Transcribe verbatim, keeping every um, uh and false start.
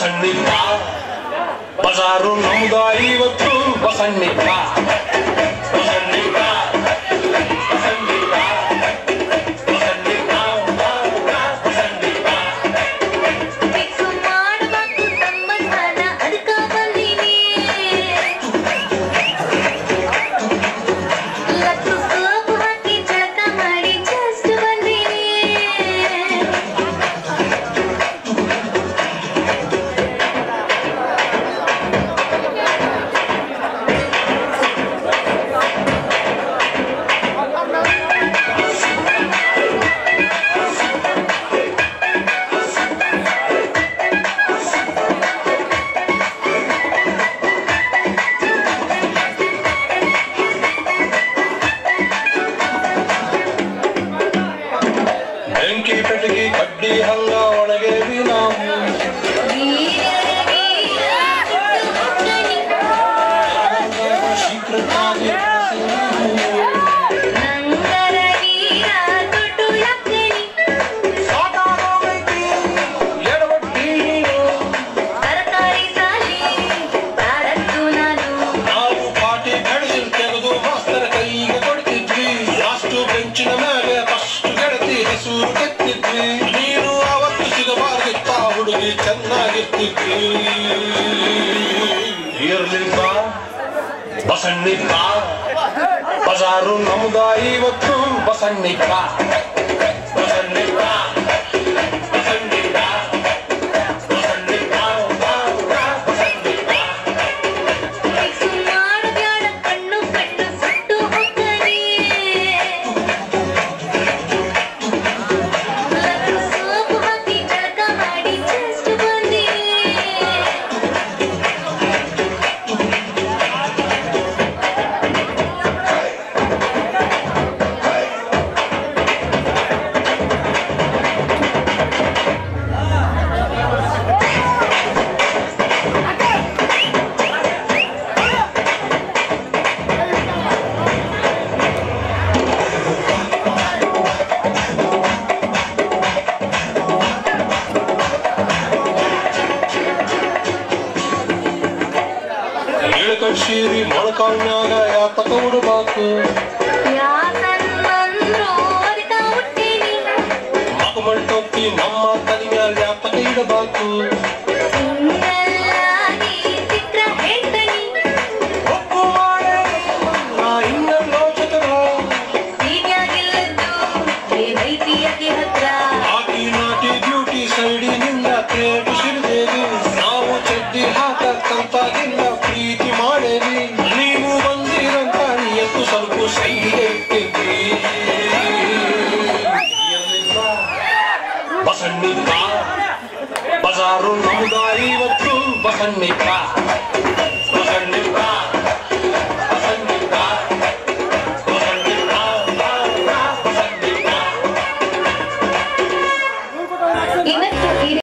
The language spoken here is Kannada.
ಬಸಣ್ಣಿಪ್ಪ ಬಜಾರು ನಮ್ದ ಇವತ್ತು ಬಸಣ್ಣಿಪ್ಪ ಬಸಣ್ಣಿಪ್ಪ ಬಸಣ್ಣಿಪ್ಪ ಬಸಣ್ಣಿಪ್ಪ ಬಸಣ್ಣಿಪ್ಪ ಮಿಕ್ಸು ಮಾಡಬೇಕು ಸಂಬಂಧನ ಅದಕ್ಕ ಬಂದೀನಿ ಲತ್ತು ಸೋಪು ಹಾಕಿ ಜಳಕ ಮಾಡಿ ಜಸ್ಟ್ ಬಂದೀನಿ ಬೆಂಕಿ ಪೆಟ್ಟಿಗೆ ಕಡ್ಡಿ ಹಂಗ ಒಣಗೇವಿ ನಾವು ಶೀಘ್ರವಾಗಿ ನಂಗರ ವೀರ ತೊಟ್ಟು ಲಕ್ಕಣಿ ಸಾಕಾಗೋಗೈತಿ ಎಡವಟ್ಟಿ ನೀನು ತರಕಾರಿ ಸಾಲಿ ತಾರತ್ತು ನಾನು ನಾವು ಪಾಟಿ ಬೆಳೆದಿಲ್ ತೆಗೆದು ಮಾಸ್ತರ ಕೈಗೆ ಕೊಡ್ತಿದ್ವಿ ಅಷ್ಟು ಬೆಂಚಿನ ಮೇಲೆ ಫಸ್ಟ್ ಗೆಳತಿ ಹೆಸರು ಕೆತ್ತಿದ್ವಿ ನೀನು ಅವತ್ತು ಸಿಗಬಾರ್ದಿತ್ತ ಹುಡುಗಿ ಚೆನ್ನಾಗಿರ್ತಿದ್ವಿ ಇರ್ಲಿಲ್ಲ ಬಸಣ್ಣಿಪ್ಪ ಬಜಾರು ನಮ್ದ ಇವತ್ತು ಬಸಣ್ಣಿಪ್ಪ ಬಸಣ್ಣಿಪ್ಪ ಬಸಣ್ಣಿಪ್ಪ ಬಸಣ್ಣಿಪ್ಪ ಬಸಣ್ಣಿಪ್ಪ ಮಿಕ್ಸು ಮಾಡಬ್ಯಾಡ ಕಣ್ಣು ಕಟ್ಟು ಸುಟ್ಟು ಹೋಗ್ತಾನೆ ಲತ್ತು ಸೋಪು ಹಾಕಿ ಜಳಕ ಮಾಡಿ ಜಸ್ಟ್ ಬಂದೀನಿ ಇಳಕಶೀರಿ ಮೊಳಕಾಲ್ನಾಗ ಯಾತಕ ಉಡಬಾಕು ಯಾಕಂದ್ರು ಅದಕ್ಕ ಹುಟ್ಟೀನಿ ಮಗಮಳ್ ಟೊಪ್ಪಿ ನಮ್ಮ ತಲೆ ಮ್ಯಾಲ ಯಾತಕ ಇಡಬಾಕು ಸುಂದರವಾಗಿ ಚಿತ್ರ ಹೇಳ್ತಾನಿ ಒಪ್ಪು ಮಾಡೆ ನಾ ಇನ್ನೊಂದೋಚಕರ ಸೀನ್ಯಾಗಿಲ್ಲದ್ದು ಏನೈತಿ ಅತಿ ಹತ್ರ ಆಕಿ ನಾಟಿ ಬ್ಯೂಟಿ ಸೈಡಿನಿಂದ ಕ್ರೇಟು ಸಿರಿದೇವಿ ನಾವು ಚಡ್ಡಿ ಹಾಕಂತಾಗಿಲ್ಲ ಪ್ರೀತಿ ಮಾಡೇವಿ ನೀವು ಬಂದಿರಂತ ಎತ್ತು ಸ್ವಲ್ಪ ಸೈಡಿಗೆ ಇಟ್ಟಿದ್ವಿ ಬಸಣ್ಣಿಪ್ಪ ಬಜಾರು ನಮ್ದ ಇವತ್ತು ಬಸಣ್ಣಿಪ್ಪ ಬಸಣ್ಣಿಪ್ಪ ಬಸಣ್ಣಿಪ್ಪ ಬಸಣ್ಣಿಪ್ಪ ಬಸಣ್ಣಿಪ್ಪ ಇವತ್ತು